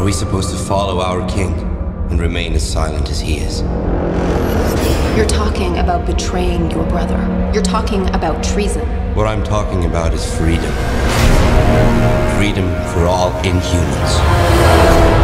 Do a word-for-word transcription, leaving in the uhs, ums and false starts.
Are we supposed to follow our king and remain as silent as he is? You're talking about betraying your brother. You're talking about treason. What I'm talking about is freedom. Freedom for all Inhumans.